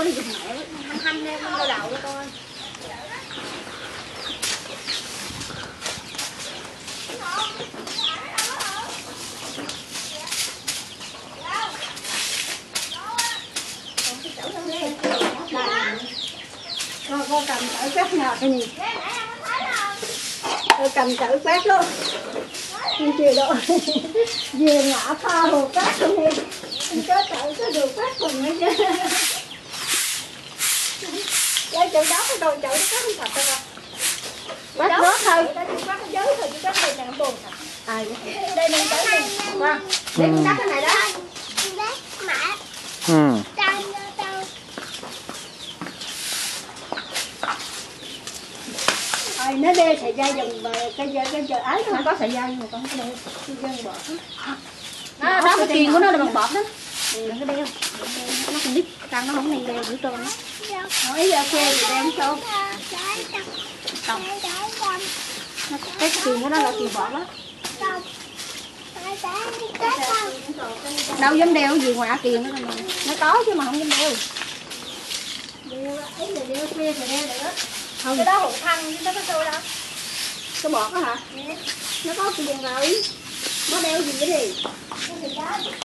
nói gì mẹ hanh em đau đầu cho con. Con cầm chổi quét ngọt cái gì? Con cầm chổi quét luôn. Không chịu đâu. Về ngã pha hồ quét luôn đi. Có chổi có được quét cùng nữa chứ. Lấy chổi đó cái đồ chổi nó quét không thật đâu. Quét đó thôi. Quét ở dưới thôi chứ quét đây là nó buồn thật. Đây mình chổi đi. Vâng. Để con đắp cái này đó. Nó đeo sợi dây dùng cái giờ ấy không có sợi dây nhưng mà con có đeo cái dây bọt đó. Đó cái kiềng của nó là bằng bọt đó. Đừng có đeo. Nó không biết răng nó không nên đeo giữ trơn đó. Nói giờ khoe thì đeo không? Không. Cái kiềng của nó là kiềng bọt đó. Đâu dám đeo gì ngoài kiềng đó mà. Nó có chứ mà không dám đeo. Đeo ấy là đeo khoe thì đeo được. Không. Cái đó hột thăng chứ nó có sao đâu. Cái bọt đó hả? Nó có kiềng rồi. Nó đeo gì vậy đi?